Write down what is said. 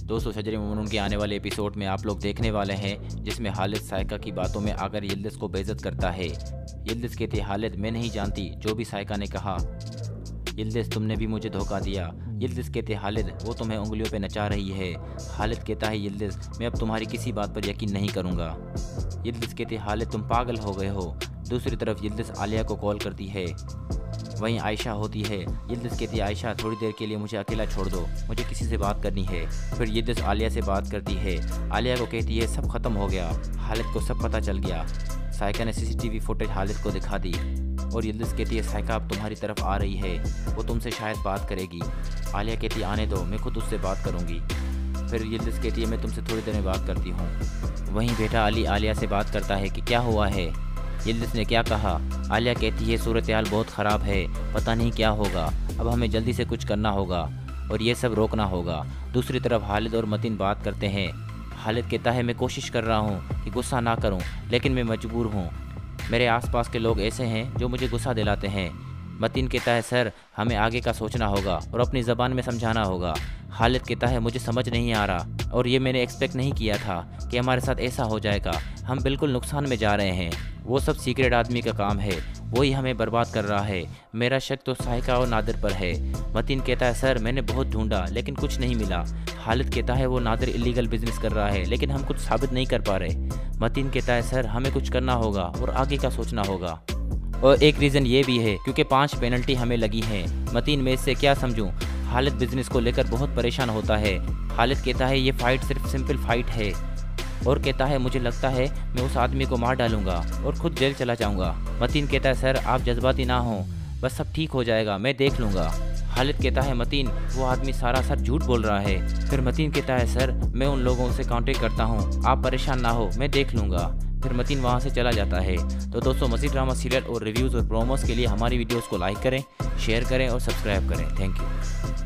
दोस्तों शजरे मोमिनून के आने वाले एपिसोड में आप लोग देखने वाले हैं जिसमें हालिद साइका की बातों में आकर यिल्दिज़ को बेइज्जत करता है। यिल्दिज़ कहती है हालिद मैं नहीं जानती जो भी साइका ने कहा, यिल्दिज़ तुमने भी मुझे धोखा दिया। यिल्दिज़ कहते हालिद वो तुम्हें उंगलियों पे नचा रही है। हालिद कहता है यिल्दिज़ मैं अब तुम्हारी किसी बात पर यकीन नहीं करूँगा। यिल्दिज़ कहती हालिद तुम पागल हो गए हो। दूसरी तरफ यिल्दिज़ आलिया को कॉल करती है। वहीं आयशा होती है। यिल्दिज़ कहती है आयशा थोड़ी देर के लिए मुझे अकेला छोड़ दो, मुझे किसी से बात करनी है। फिर यिल्दिज़ आलिया से बात करती है। आलिया को कहती है सब खत्म हो गया, हालिद को सब पता चल गया। साइका ने सीसीटीवी फुटेज हालिद को दिखा दी और यिल्दिज़ कहती है साइका अब तुम्हारी तरफ आ रही है, वो तुमसे शायद बात करेगी। आलिया कहती है आने दो, मैं खुद उससे बात करूँगी। फिर यिल्दिज़ कहती है मैं तुमसे थोड़ी देर में बात करती हूँ। वहीं बेटा अली आलिया से बात करता है कि क्या हुआ है, यिल्दिज़ ने क्या कहा। आलिया कहती है सूरत हाल बहुत ख़राब है, पता नहीं क्या होगा, अब हमें जल्दी से कुछ करना होगा और ये सब रोकना होगा। दूसरी तरफ हालिद और मतीन बात करते हैं। हालिद कहता है मैं कोशिश कर रहा हूँ कि गुस्सा ना करूँ, लेकिन मैं मजबूर हूँ, मेरे आसपास के लोग ऐसे हैं जो मुझे गुस्सा दिलाते हैं। मतीन कहता है सर हमें आगे का सोचना होगा और अपनी ज़बान में समझाना होगा। हालिद कहता है मुझे समझ नहीं आ रहा और ये मैंने एक्सपेक्ट नहीं किया था कि हमारे साथ ऐसा हो जाएगा, हम बिल्कुल नुकसान में जा रहे हैं। वो सब सीक्रेट आदमी का काम है, वही हमें बर्बाद कर रहा है। मेरा शक तो साइका और नादिर पर है। मतीन कहता है सर मैंने बहुत ढूंढा लेकिन कुछ नहीं मिला। हालिद कहता है वो नादिर इलीगल बिजनेस कर रहा है लेकिन हम कुछ साबित नहीं कर पा रहे। मतीन कहता है सर हमें कुछ करना होगा और आगे का सोचना होगा, और एक रीज़न ये भी है क्योंकि 5 पेनल्टी हमें लगी हैं। मतीन मैं इससे क्या समझूं। हालिद बिजनेस को लेकर बहुत परेशान होता है। हालिद कहता है ये फ़ाइट सिर्फ सिंपल फाइट है और कहता है मुझे लगता है मैं उस आदमी को मार डालूंगा और खुद जेल चला जाऊंगा। मतीन कहता है सर आप जज्बाती ना हो, बस सब ठीक हो जाएगा, मैं देख लूँगा। हालिद कहता है मतीन वो आदमी सारा सर झूठ बोल रहा है। फिर मतीन कहता है सर मैं उन लोगों से कांटेक्ट करता हूँ, आप परेशान ना हो, मैं देख लूँगा। फिर मतीन वहाँ से चला जाता है। तो दोस्तों मज़ीद ड्रामा सीरियल और रिव्यूज़ और प्रोमोस के लिए हमारी वीडियोस को लाइक करें, शेयर करें और सब्सक्राइब करें। Thank you.